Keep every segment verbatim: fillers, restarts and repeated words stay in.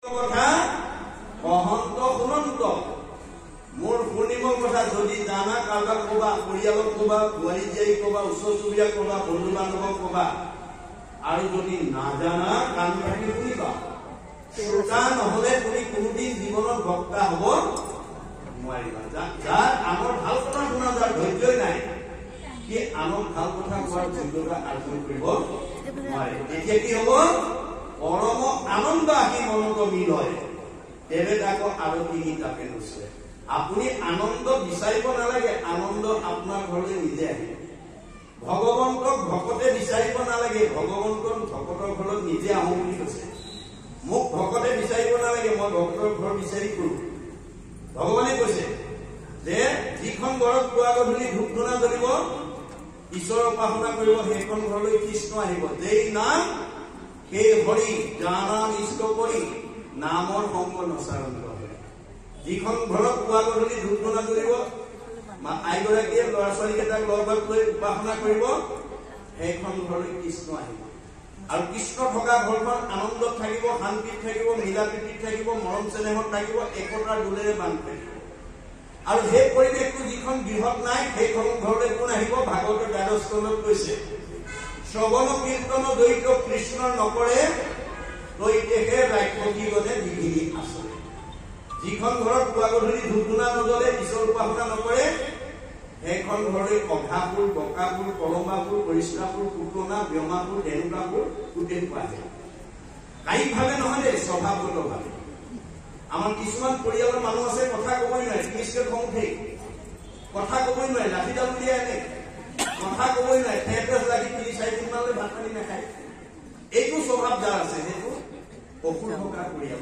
কথা বহন্ত শুনন্ত মোৰ পূৰ্ণিমৰ কথা যদি জানা কাৰোবাক কবা, পৰিয়ালক কবা, বোৱাৰী জীয়াই কবা, ওচৰ চুবুৰীয়াক কবা, বন্ধু বান্ধৱক কবা, আৰু যদি নাজানা কাণ পাতি শুনিবা। শ্ৰোতা নহলে তুমি কোনোদিন জীৱনত বক্তা হব নোৱাৰিবা। যাৰ আনৰ ভাল কথা শুনা যাৰ ধৈৰ্যই নাই, সি আনক ভাল কথা কোৱাৰ যোগ্যতা অৰ্জন কৰিব নোৱাৰে। এতিয়া কি হব? পৰম আনন্দ আহি মনত মিল হয়। তেবে তাকো আৰু তিনি তাপে নুচে। আপুনি আনন্দ বিচাৰিব নালাগে, আনন্দ আপোনাৰ ঘৰলৈ নিজে আহিব। ভগৱন্তক ভকতে বিচাৰিব নালাগে, ভগৱন্তক ভকতৰ ঘৰত নিজে আহো বুলি কৈছে। মোক ভকতে বিচাৰিব নালাগে, মই ভকতৰ ঘৰ বিচাৰি কৰো। ভগৱানে কৈছে যে যিখন ঘৰত পুৱা গধূলি ধূপ ধূনা জ্বলিব, ঈশ্বৰৰ উপাসনা কৰিব, সেইখন ঘৰলৈ কৃষ্ণ আহিব। যেই নাম সেই হৰি, যাৰ নাম ইষ্ট কৰি নামৰ সংগ নচাৰণ কৰে। যিখন ঘৰত পুৱা গধূলি ধূপ ধূনা জ্বলিব, আইগৰাকীয়ে ল'ৰা ছোৱালী কেইটাক লগত লৈ উপাসনা কৰিব, সেইখন ঘৰলৈ কৃষ্ণ আহিব। আৰু কৃষ্ণ থকা ঘৰখন আনন্দত থাকিব, শান্তিত থাকিব, মিলা প্ৰীতিত থাকিব, মৰম চেনেহত থাকিব, একতাৰ দোলেৰে বান্ধ থাকিব। আৰু সেই পৰিৱেশটো যিখন গৃহত নাই, সেইখন ঘৰলৈ কোন আহিব? ভাগৱতৰ দ্বাদশ স্কন্ধত কৈছে, শ্ৰৱণ কীৰ্তন দ্বৈত কৃষ্ণৰ নকৰে, দৈতেহে ৰাক্ষসীগণে বিঘিনি আচৰে। যিখন ঘৰত পুৱা গধূলি ধূপ ধূনা নজ্বলে, ঈশ্বৰ উপাসনা নকৰে, সেইখন ঘৰলৈ অঘাপুৰ, বকাপুৰ, কলমাপুৰ, পৰিষ্কাপুৰ, পুতনা, ব্যমাপুৰ, ধেনুকাপুৰ গোটেই পোৱা যায়। কায়িকভাৱে নহয় দেই, স্বভাৱগতভাৱে। আমাৰ কিছুমান পৰিয়ালৰ মানুহ আছে, কথা কবই নোৱাৰে, কিনিষ্কে খং উঠেই, কথা কবই নোৱাৰে, লাঠিডাল উলিয়াই আনে, কথা কবই নোৱাৰে, ঠেপেচ লাগি তিনি চাৰিদিন মানলৈ ভাত পানী নাখায়। এইটো স্বভাৱ যাৰ আছে, সেইটো অসুৰ থকা পৰিয়াল।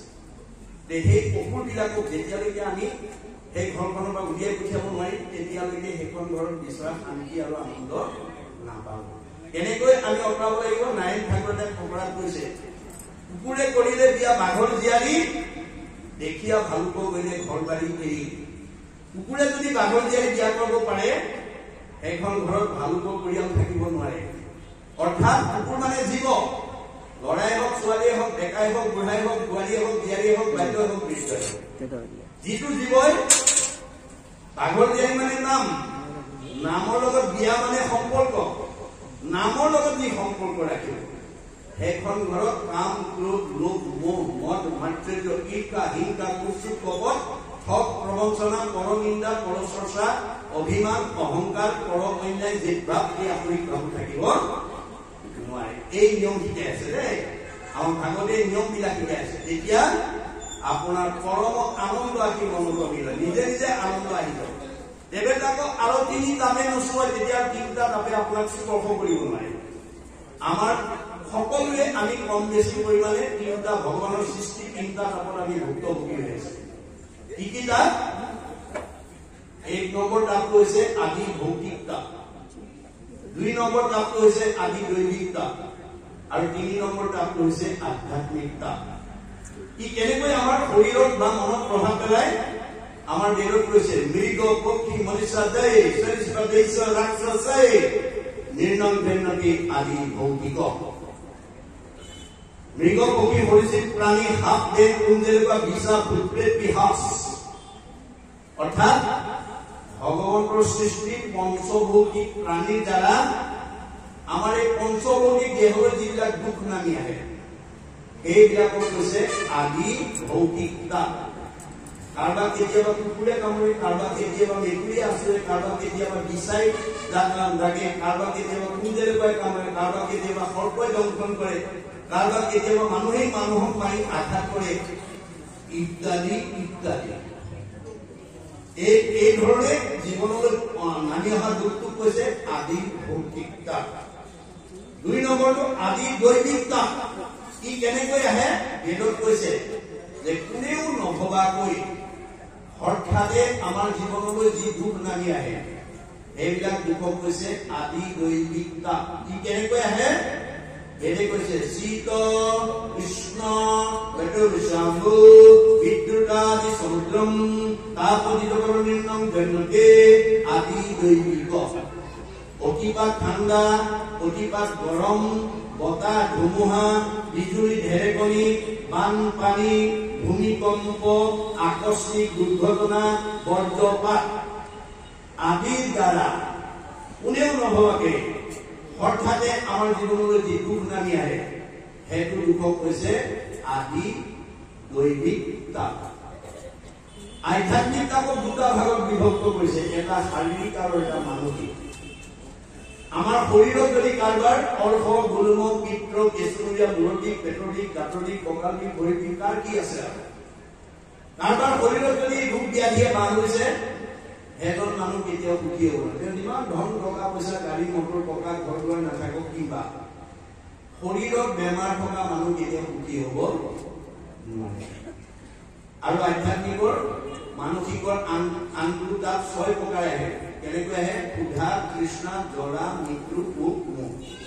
সেই অসুৰ বিলাকক যেতিয়ালৈকে আমি সেই ঘৰখনৰ পৰা উলিয়াই পঠিয়াব নোৱাৰিম, তেতিয়ালৈকে সেইখন ঘৰত বিচৰা শান্তি আৰু আনন্দ নাপাব। এনেকৈ আমি অঁতৰাব লাগিব। নাৰায়ণ ঠাকুৰে ফকৰাত কৈছে, কুকুৰে কৰিলে বিয়া বাঘৰ জীয়াৰী, দেখিয়া ভালুক গলে ঘৰ বাৰী এৰি। কুকুৰে যদি বাঘৰ জীয়াৰী বিয়া কৰিব পাৰে, সেইখন ঘৰত ভালুকৰ পৰিয়াল থাকিব নোৱাৰে। অৰ্থাৎ কুকুৰ মানে জীৱ, লৰাই হওক, ছোৱালীয়ে হওক, ডেকাই হওক, বুঢ়াই হওক, বোৱাৰীয়ে হওক, জীয়াৰীয়ে হওক, বাল্যই হওক, বৃদ্ধই হওক, যিটো জীৱই বাঘৰ জীয়াৰী মানে নাম, নামৰ লগত বিয়া মানে সম্পৰ্ক, নামৰ লগত যি সম্পৰ্ক ৰাখিব, সেইখন ঘৰত কাম, ক্ৰোধ, লোভ, মোহ, মদ, মাতৃত্ব, ঈৰ্ষা, হিংসা, কুৎসিত, কপট, ঠগ, প্ৰবঞ্চনা, পৰনিন্দা, পৰচৰ্চা, অভিমান, অহংকাৰ, পৰ অন্যায়, জিদভাৱ, এই আপুনি কাম থাকিব নোৱাৰে। এই নিয়ম শিকাই আছে দেই, আমাৰ ভাগৱতে নিয়ম বিলাক শিকাই আছে। তেতিয়া আপোনাৰ পৰম আনন্দ আহি মনত মিল, নিজে নিজে আনন্দ আহি যাব। তেবে তাকো আৰু তিনি তাপে নোচোৱা, তেতিয়া তিনিটা তাপে আপোনাক স্পৰ্শ কৰিব নোৱাৰে। আমাৰ সকলোৱে আমি কম বেছি পৰিমাণে তিনিটা ভগৱানৰ সৃষ্টি, তিনিটা তাপত আমি ভুক্তভোগী হৈ আছো। কি কি তাপ? এক নম্বৰ তাপটো হৈছে আদি ভৌতিক তাপ, দুই নম্বৰ তাপটো হৈছে আদি দৈবিক তাপ, আৰু তিনি নম্বৰ তাপটো হৈছে আধ্যাত্মিক তাপ। ই কেনেকৈ আমাৰ শৰীৰত বা মনত প্ৰভাৱ পেলায়? আমাৰ বেদত কৈছে, মৃগ পক্ষী মনুষ্য দয় ৰাক্ষসাই নিৰ্ণয় ভেন্নতি আদি ভৌতিক। মৃগ পক্ষী সৰীসৃপ প্ৰাণী, সাপ, বেদ, কুঞ্জেলুকা, বিছা, ভূতপ্ৰেত, পিশাচ, অৰ্থাৎ ভগৱন্তৰ সৃষ্টি পঞ্চভৌতিক প্ৰাণীৰ দ্বাৰা আমাৰ এই পঞ্চভৌতিক দেহৰ যিবিলাক দুখ নামি আহে, সেইবিলাকক কৈছে আদি ভৌতিক তাপ। কাৰোবাক কেতিয়াবা কুকুৰে কামুৰে, কাৰোবাক কেতিয়াবা মেকুৰীয়ে আচৰে, কাৰোবাক কেতিয়াবা বিচাই লাগে, কাৰোবাক কেতিয়াবা কুঞ্জেলুকাই কামুৰে, কাৰোবাক কেতিয়াবা সৰ্পই দংশন কৰে, কাৰোবাক কেতিয়াবা মানুহেই মানুহক মাৰি আঘাত কৰে, ইত্যাদি ইত্যাদি। এই এই ধৰণে জীৱনলৈ নামি অহা দুখটোক কৈছে আদি ভৌতিক তাপ। দুই নম্বৰটো আদি দৈবিক তাপ। ই কেনেকৈ আহে? বেদত কৈছে যে কোনেও নভবাকৈ হঠাতে আমাৰ জীৱনলৈ যি দুখ নামি আহে, এইবিলাক দুখক কৈছে আদি দৈবিক তাপ। ই কেনেকৈ আহে? বেদে কৈছে শীত, কৃষ্ণ, শাম্ভু, বিদ্যুতাদি সমুদ্ৰম তাপনিৰ্ণম জন্মতে আদি দৈবিক। অতিপাত ঠাণ্ডা, অতিপাত গৰম, বতাহ, ধুমুহা, বিজুলী, ঢেৰেকনি, বানপানী, ভূমিকম্প, আকস্মিক দুৰ্ঘটনা, বজ্ৰপাত আদিৰ দ্বাৰা কোনেও নভবাকে হঠাতে আমাৰ জীৱনলৈ যি দুখ নামি আহে সেইটো দুখক কৈছে আদি দৈবিক তাপ। আধ্যাত্মিক তাপক দুটা ভাগত বিভক্ত কৰিছে, এটা শাৰীৰিক আৰু এটা মানসিক। আমাৰ শৰীৰত যদি কাৰোবাৰ অৰ্শ, গুলম, পিত্ৰ, কেঁচুৰীয়া, মূৰবিষ, পেটৰ বিষ, গাঁঠৰ বিষ, কঁকাল বিষ, ভৰি বিষ, কাৰ কি আছে আৰু কাৰোবাৰ শৰীৰত যদি ৰোগ ব্যাধিয়ে বাহ লৈছে এজন মানুহ কেতিয়াও সুখী হ'ব নোৱাৰে। তেওঁ যিমান ধন টকা পইচা গাড়ী মটৰ টকা ঘৰ দুৱাৰ নাথাকক কিবা শৰীৰত বেমাৰ থকা মানুহ কেতিয়াও সুখী হ'ব নোৱাৰে। আৰু আধ্যাত্মিকৰ মানসিকৰ আন আনটো তাত ছয় প্ৰকাৰ আহে। কেনেকৈ আহে? ক্ষুধা, তৃষ্ণা, জৰা, মৃত্যু, ভোক, মোহ।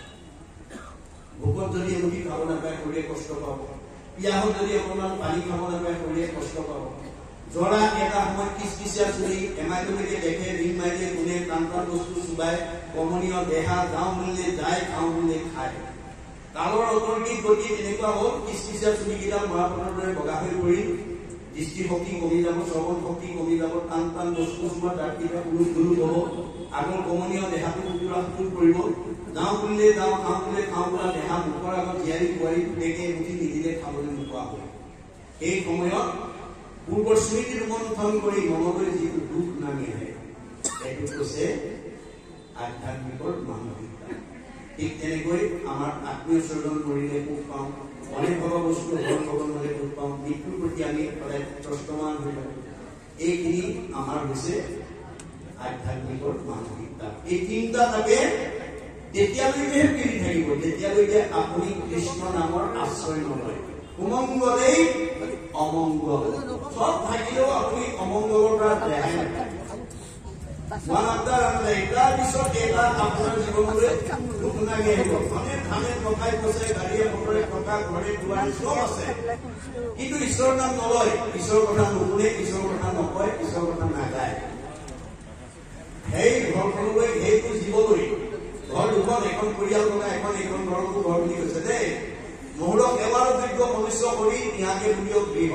ভোকত যদি এমুঠি খাব নাপায় শৰীৰে কষ্ট পাব, পিয়াহত যদি অকণমান পানী খাব নাপায় শৰীৰে কষ্ট পাব, জৰা এটা সময় কিচকিচিয়া চুলি এমাইলৈকে দেখে, ৰিং মাৰিলে কোনে টান টান বস্তু চুবাই, কমনীয় দেহা, যাওঁ বুলিলে যায়, খাওঁ বুলিলে খায়। কালৰ অতৰ্কিক গতি তেনেকুৱা হ'ল, কিচকিচিয়া চুলিকেইডাল মৰাপাতৰ দৰে বগা হৈ পৰিল, দৃষ্টিশক্তি কমি যাব, শ্ৰৱণ শক্তি কমি যাব, টান টান বস্তু চুবা তাত কিবা পুৰুষ গুৰুক হ'ব, আগৰ কমনীয় দেহাটো সুতুৰা সুতুৰ পৰিব, যাওঁ বুলিলে যাওঁ, খাওঁ বুলিলে খাওঁ বোলা দেহা মুখৰ আগত জীয়াৰী বোৱাৰী দেখে উঠি নিদিলে খাবলৈ নোপোৱা হ'ল। সেই সময়ত পূৰ্বৰ স্মৃতি ৰোমন্থন কৰি মনলৈ যিটো দুখ নামি আহে সেইটো কৈছে আধ্যাত্মিকৰ মানসিকতা। ঠিক তেনেকৈ আমাৰ আত্মীয় স্বজন কৰিলে সুখ পাওঁ, অনেক ভগা বস্তু ঘৰ ভগন হলে সুখ পাওঁ, মৃত্যুৰ প্ৰতি আমি সদায় ত্ৰস্তমান হৈ থাকোঁ। এইখিনি আমাৰ হৈছে আধ্যাত্মিকৰ মানসিকতা। এই তিনিটা তাকে তেতিয়ালৈকে ফিৰি থাকিব যেতিয়ালৈকে আপুনি কৃষ্ণ নামৰ আশ্ৰয় নলয়। সুমংগলেই অমংগল, সব থাকিলেও আপুনি অমংগলৰ পৰা ৰেহাই নাপায়। তাৰ পিছত এটা আপোনাৰ জীৱনলৈ দুখ নামি আহিব। ধনে ধানে টকাই পইচাই গাড়ীয়ে মটৰে টকা ঘৰে দুৱাৰে চব আছে, কিন্তু ঈশ্বৰৰ নাম নলয়, ঈশ্বৰৰ কথা নুশুনে, ঈশ্বৰৰ কথা নকয়, ঈশ্বৰৰ কথা নাগায়। সেই ঘৰখনলৈ সেইটো জীৱলৈ ঘৰ দুখন, এখন পৰিয়াল থকা এখন এখন ঘৰকো ঘৰ বুলি কৈছে দেই। মহুৰক এবাৰ যোগ্য মনুষ্য কৰি ইহাকে বুলিও গৃহ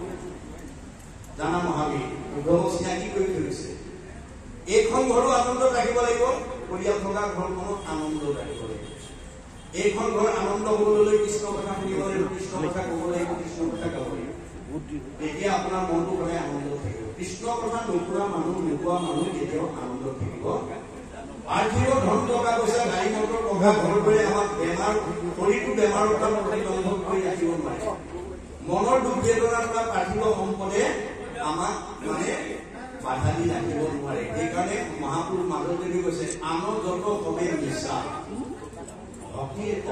জানা মহাবীৰ উদ্ধৱ চিনাকি কৰি ধৰিছে। এইখন ঘৰো আনন্দ ৰাখিব লাগিব, পৰিয়াল থকা ঘৰখনত আনন্দ ৰাখিব লাগিব। এইখন ঘৰ আনন্দ হবলৈ কৃষ্ণ কথা শুনিব লাগিব, কৃষ্ণ কথা ক'ব লাগিব, কৃষ্ণ কথা গাব লাগিব, তেতিয়া আপোনাৰ মনটো সদায় আনন্দ থাকিব। কৃষ্ণ কথা নুশুনা মানুহ, নোকোৱা মানুহ কেতিয়াও আনন্দ থাকিব। পাৰ্থিৱ ধন টকা পইচা গাড়ী মটৰ টকা ঘৰ দৰে আমাক বেমাৰ শৰীৰটো বেমাৰৰ পৰা প্ৰতিবন্ধক কৰি ৰাখিব নোৱাৰে। মনৰ দুখ বেদনা থকা পাৰ্থিৱ সম্পদে আমাক মানে বাধা দি ৰাখিব নোৱাৰে। সেইকাৰণে মহাপুৰুষ মাধৱদেৱে কৈছে আনৰ যত কমে নিচা ভক্তি এটা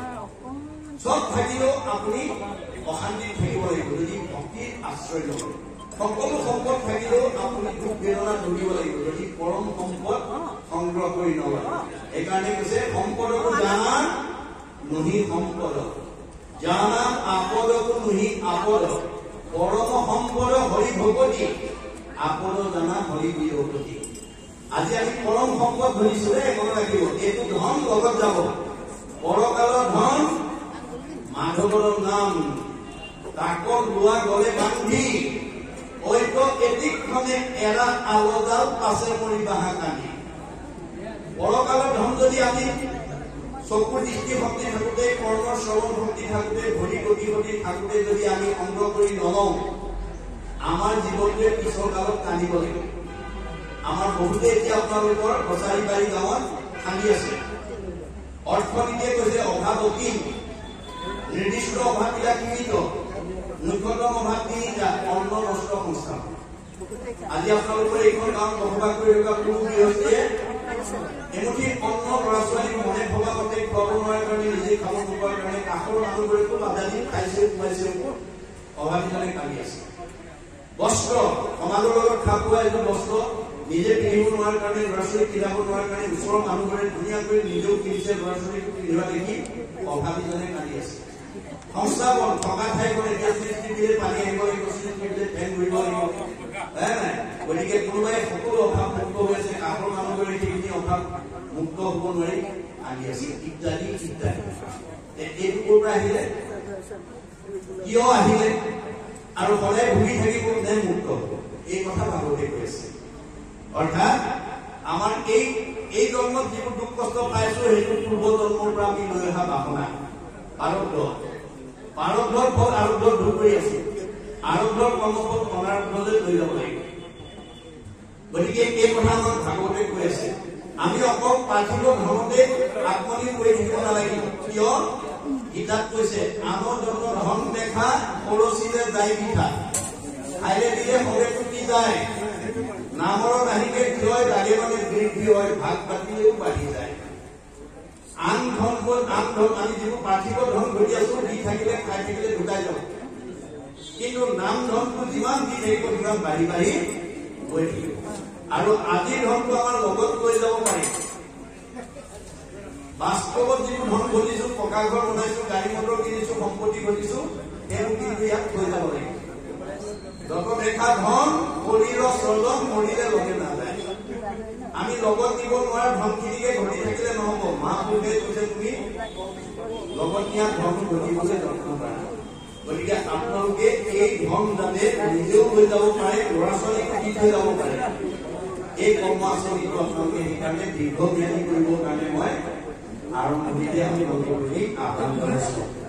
চব থাকিলেও আপুনি অশান্তিত থাকিব লাগিব যদি ভক্তিৰ আশ্ৰয় লয়। সকলো সম্পদ থাকিলেও আপুনি দুখ বেদনা ধৰিব লাগিব যদি পৰম সম্পদ সংগ্ৰহ কৰি নলয়। সেইকাৰণে কৈছে সম্পদকো জানা নহি সম্পদ, জানা আপদকো নহি আপদ, পৰম সম্পদ হৰি ভগতি, আপদ জানা হৰি বিৰগতি। আজি আমি পৰম সম্পদ ধৰিছো দেই, মনত ৰাখিব। এইটো ধন লগত যাব, পৰকালৰ ধন মাধৱৰ নাম, তাকৰ লোৱা গলে বান্ধি ঐক্য এটিকখনে এৰা আলজাল পাছে মৰি বাহা কান্দি। পৰকালৰ ধন যদি আমি চকুৰ দৃষ্টি শক্তি থাকোতে, কৰ্মৰ শ্ৰৱণ শক্তি থাকোতে, ভৰি গতি গতি থাকোতে যদি আমি সংগ্ৰহ কৰি নলওঁ, আমাৰ জীৱনটোৱে পিছৰ কালত কান্দিব লাগিব। আমাৰ বহুতে এতিয়া আপোনালোকৰ কছাৰী বাৰী গাঁৱত কান্দি আছে। অৰ্থনীতিয়ে কৈছে অভাৱ অসীম, নিৰ্দিষ্ট অভাৱবিলাক সীমিত, ন্যূনতম অভাৱ তিনিটা, অন্ন বস্ত্ৰ সংস্থাপন। আজি আপোনালোকৰ এইখন গাঁৱত বসবাস কৰি থকা কোনো গৃহস্থীয়ে এমুঠি অন্ন ল'ৰা ছোৱালীক মনে ভবা মতে খুৱাব নোৱাৰাৰ কাৰণে, নিজে খাব নোপোৱাৰ কাৰণে কাষৰ মানুহবোৰেতো বাধা দি খাইছে খুৱাইছে, অভাৱীজনে কান্দি আছে। বস্ত্ৰ সমাজৰ লগত খাপ খোৱা এজন বস্ত্ৰ নিজে পিন্ধিব নোৱাৰাৰ কাৰণে, ল'ৰা ছোৱালীক পিন্ধাব নোৱাৰাৰ কাৰণে ওচৰৰ মানুহবোৰে ধুনীয়াকৈ নিজেও কিনিছে, ল'ৰা ছোৱালীকো পিন্ধিবা দেখি অভাৱীজনে কান্দি আছে। সংস্থাপন থকা ঠাইখন এতিয়া সৃষ্টি দিলে পানী আহিব লাগিব, সৃষ্টি দিলে ফেন ঘূৰিব লাগিব, গতিকে কোনোবাই সকলো অভাৱ মুক্ত হৈ আছে, কাষৰ মানুহবোৰে সেইখিনি অভাৱ মুক্ত হব নোৱাৰি কান্দি আছে, ইত্যাদি ইত্যাদি। এইটো ক'ৰ পৰা আহিলে? কিয় আহিলে আৰু সদায় ভুগি থাকিব নে মুক্ত হ'ব এই কথা ভাগৱতে কৈছে অৰ্থাৎ আমাৰ এই এই জন্মত যিবোৰ দুখ কষ্ট পাইছো সেইটো পূৰ্ব জন্মৰ পৰা আমি লৈ অহা বাসনা আৰব্ধ আৰব্ধৰ ফল আৰব্ধ দূৰ কৰি আছে আৰব্ধৰ কৰ্মফল অনাৰব্ধলৈ লৈ যাব লাগিব গতিকে এই কথা আমাক ভাগৱতে কৈ আছে আমি অকল পাৰ্থিৱ ধৰ্মতে আত্মনিয়োগ কৰি থাকিব নালাগিব কিয় গীতাত কৈছে আনৰ জন্ম ধন দেখা পৰচিলে যায় মিঠা খাইলে দিলে সবে টুকি যায় নামৰ নাহিকে ক্ষয় লাগে মানে বৃদ্ধি হয় ভাগ পাতিলেও বাঢ়ি যায় আন ধন আন ধন আমি যিবোৰ পাৰ্থিৱ ধন ঘটি আছো দি থাকিলে খাই থাকিলে ঢুকাই যাওঁ কিন্তু নাম ধনটো যিমান দি থাকিব সিমান বাঢ়ি বাঢ়ি গৈ থাকিব আৰু আজিৰ ধনটো আমাৰ লগত লৈ যাব পাৰি বাস্তৱত যিবোৰ ধন ঘটিছো পকা ঘৰ বনাইছো গাড়ী মটৰ কিনিছো সম্পত্তি ঘটিছো সেইবোৰ কিন্তু ইয়াত থৈ যাব লাগিব যত দেখা ধন শৰীৰৰ স্বজন মৰিলে লগে নাযায় আমি লগত দিব নোৱাৰা ধনখিনিকে ঘটি থাকিলে নহব মা পুৰুষে কৈছে তুমি লগত নিয়া ধন ঘটিবলৈ যত্ন কৰা গতিকে আপোনালোকে এই ধন যাতে নিজেও লৈ যাব পাৰে ল'ৰা ছোৱালীকো দি থৈ যাব পাৰে এই কৰ্ম আঁচনিটো আপোনালোকে সেইকাৰণে দীৰ্ঘম্যাদী কৰিবৰ কাৰণে মই আৰম্ভণিতে আমি নতুন আহ্বান কৰিছো